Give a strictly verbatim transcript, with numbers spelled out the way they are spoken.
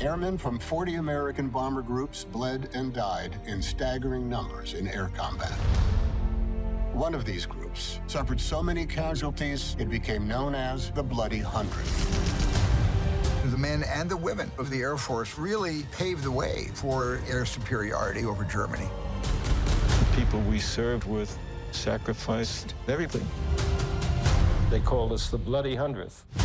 Airmen from forty American bomber groups bled and died in staggering numbers in air combat. One of these groups suffered so many casualties, it became known as the Bloody Hundredth. The men and the women of the Air Force really paved the way for air superiority over Germany. The people we served with sacrificed everything. They called us the Bloody Hundredth.